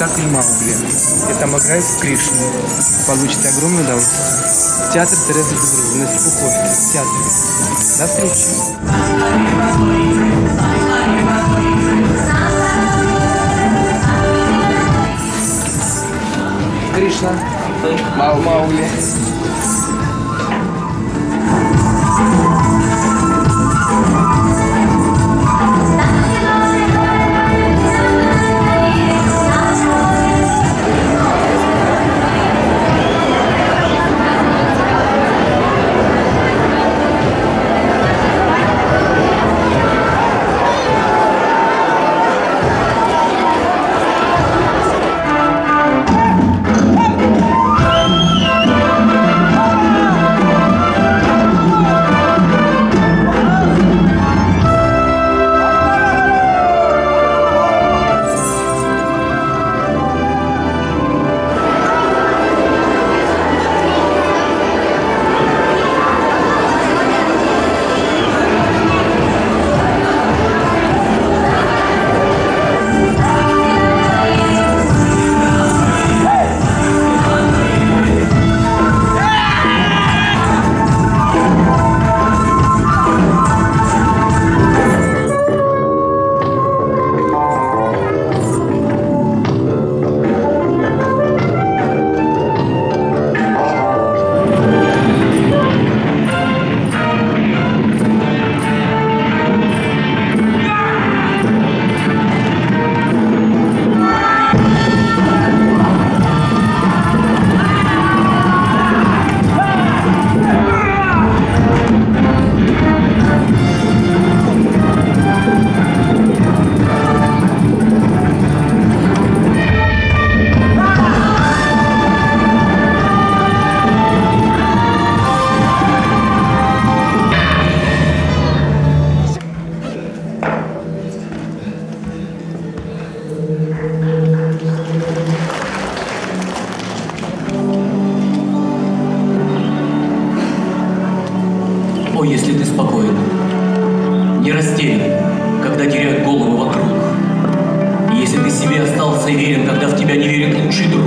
спектакль «Маугли», и там играет Кришну. Получите огромное удовольствие. Театр Терезы Дубровы на Степуховке. Театр. До встречи. Кришна. Маугли. О, если ты спокоен, не растерян, когда теряют голову вокруг. И если ты себе остался верен, когда в тебя не верит лучший друг.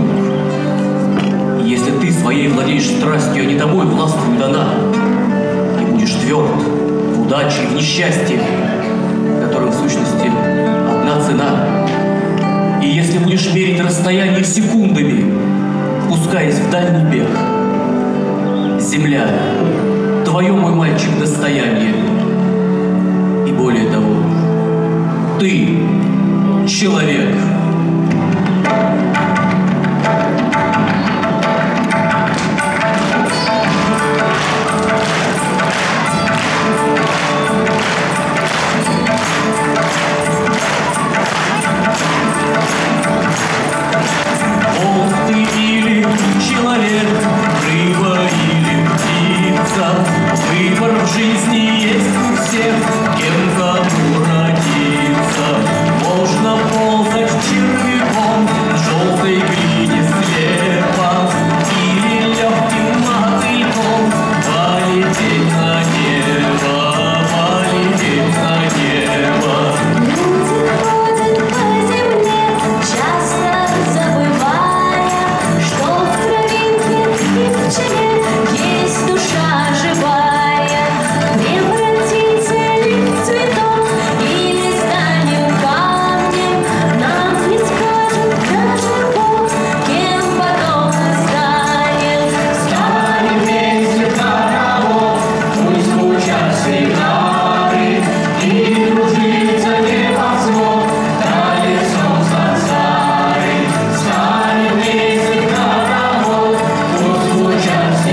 И если ты своей владеешь страстью, а не тобой властвует она, и будешь тверд в удаче и в несчастье, которым в сущности одна цена. И если будешь мерить расстояние секундами, пускаясь в дальний бег, земля — твое, мой мальчик, достояние. И более того, ты человек. Волк ты или человек, рыба или птица, выбор в жизни есть у всех, кем кому родиться. Можно ползать червяком в желтой глине слепа, или легким мотыльком полететь на небо, полететь на небо. Люди ходят по земле, часто забывая, что в травинке и в пчеле есть душа живая. Превратиться ли в цветок или станем камнем, нам не скажет даже Бог, кем потом мы станем. Станем вместе хоровод, пусть звучат сигналы, и кружится небосвод над лицом сансары. Станем вместе хоровод, пусть звучат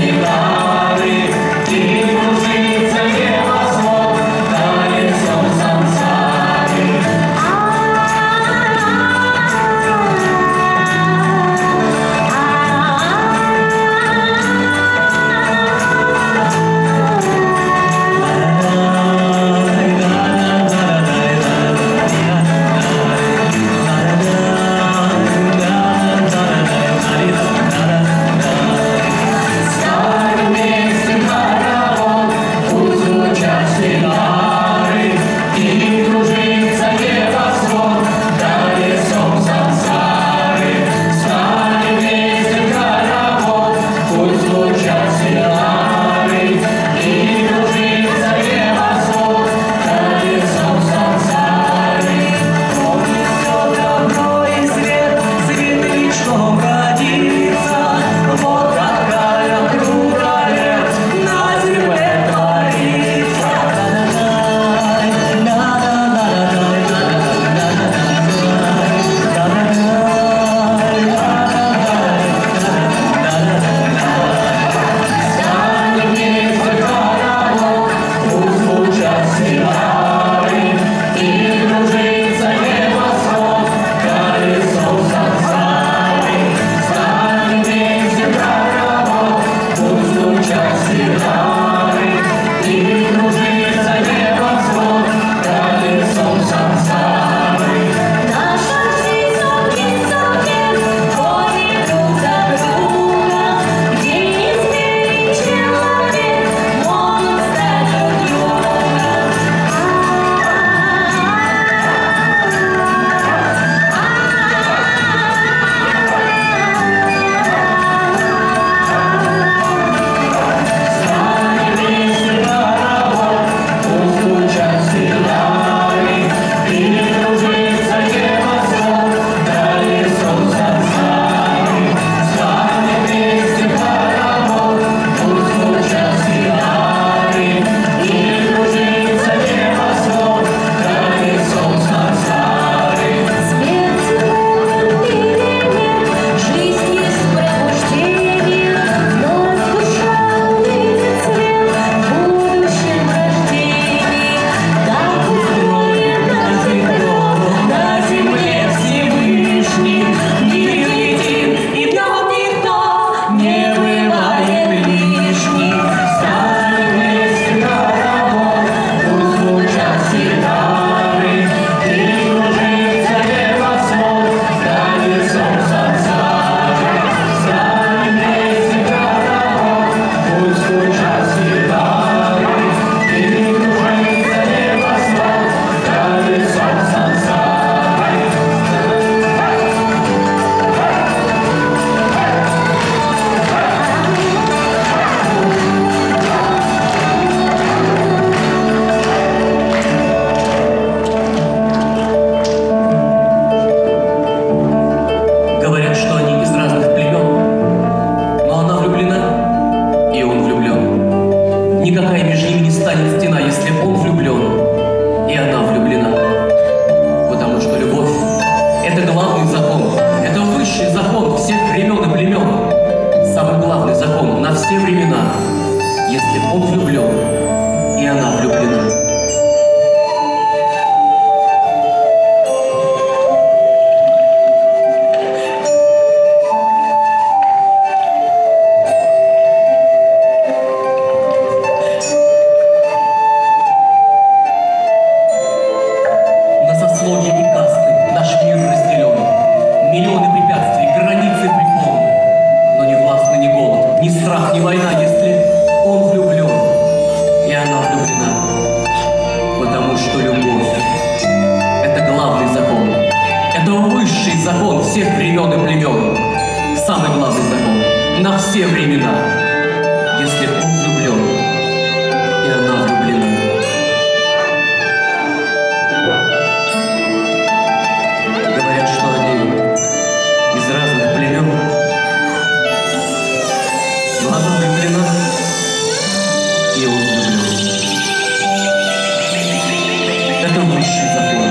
высший закон всех времен и племен. Самый главный закон на все времена. Если он влюблен, и она влюблена. Говорят, что они из разных племен. Но она влюблена, и он влюблен. Это высший закон.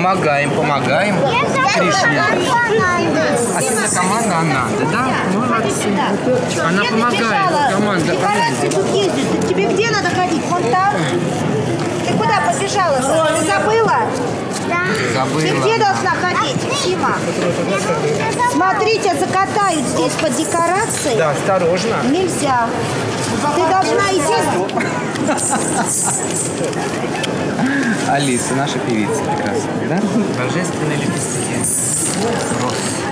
помогаем. Кришне. А ты за команду Ананды, да? Молодцы. Она помогает. Команда. Декорации тут ездят. Тебе где надо ходить? Вон там? Ты куда побежала? Ты забыла? Забыла. Ты где должна ходить, Тима? Смотрите, закатают здесь под декорации. Да, осторожно. Нельзя. Ты должна идти. Алиса, наша певица прекрасная, да? Божественные лепестки. Роз.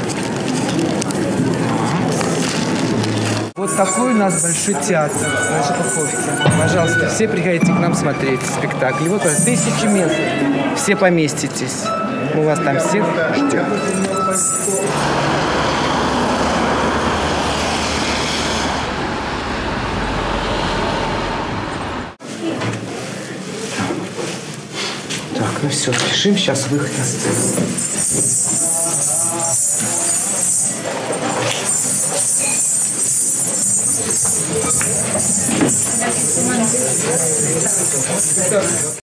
Вот такой у нас большой театр в нашей Каховке. Пожалуйста, все приходите к нам смотреть спектакль. Вот 1000 мест. Все поместитесь. Мы вас там всех ждем. Так, ну все, спешим, сейчас выход на сцену.